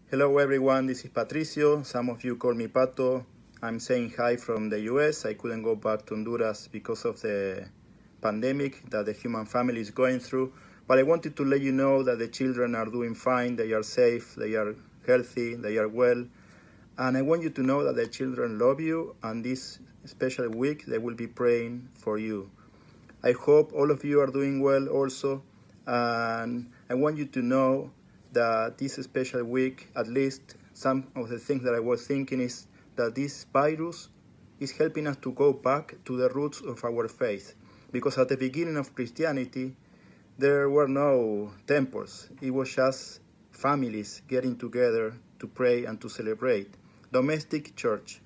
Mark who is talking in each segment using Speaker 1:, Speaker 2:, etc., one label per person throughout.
Speaker 1: Hello everyone, this is Patricio. Some of you call me Pato. I'm saying hi from the US. I couldn't go back to Honduras because of the pandemic that the human family is going through. But I wanted to let you know that the children are doing fine, they are safe, they are healthy, they are well. And I want you to know that the children love you, and this special week they will be praying for you. I hope all of you are doing well also, and I want you to know that this special week, at least some of the things that I was thinking is that this virus is helping us to go back to the roots of our faith. Because at the beginning of Christianity, there were no temples. It was just families getting together to pray and to celebrate. A domestic church.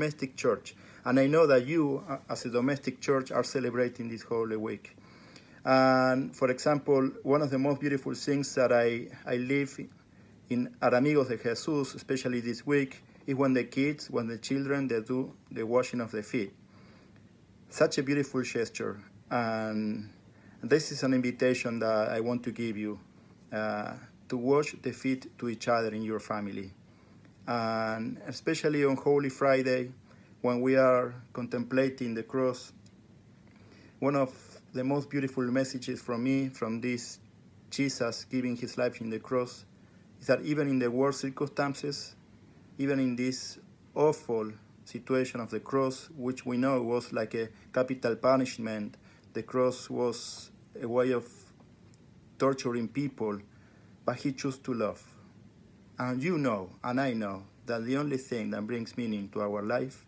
Speaker 1: And I know that you, as a domestic church, are celebrating this Holy Week. And for example, one of the most beautiful things that I live at Amigos de Jesus, especially this week, is when the children, they do the washing of the feet. Such a beautiful gesture. And this is an invitation that I want to give you to wash the feet to each other in your family. And especially on Holy Friday, when we are contemplating the cross, one of the most beautiful messages from this Jesus giving his life in the cross, is that even in the worst circumstances, even in this awful situation of the cross, which we know was like a capital punishment, the cross was a way of torturing people, but he chose to love. And you know, and I know, that the only thing that brings meaning to our life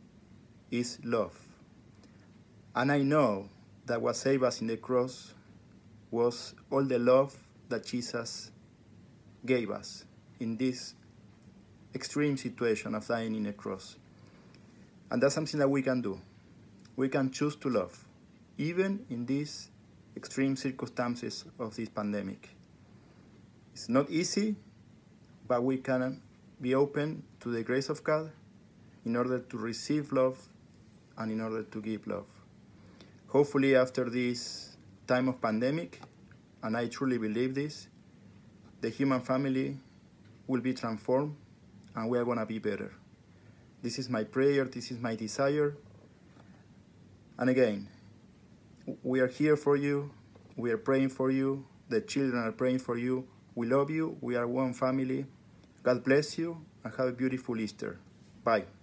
Speaker 1: is love. And I know that what saved us in the cross was all the love that Jesus gave us in this extreme situation of dying in a cross. And that's something that we can do. We can choose to love, even in these extreme circumstances of this pandemic. It's not easy, but we can be open to the grace of God in order to receive love and in order to give love. Hopefully after this time of pandemic, and I truly believe this, the human family will be transformed and we are going to be better. This is my prayer, this is my desire. And again, we are here for you, we are praying for you, the children are praying for you, we love you, we are one family. God bless you and have a beautiful Easter. Bye.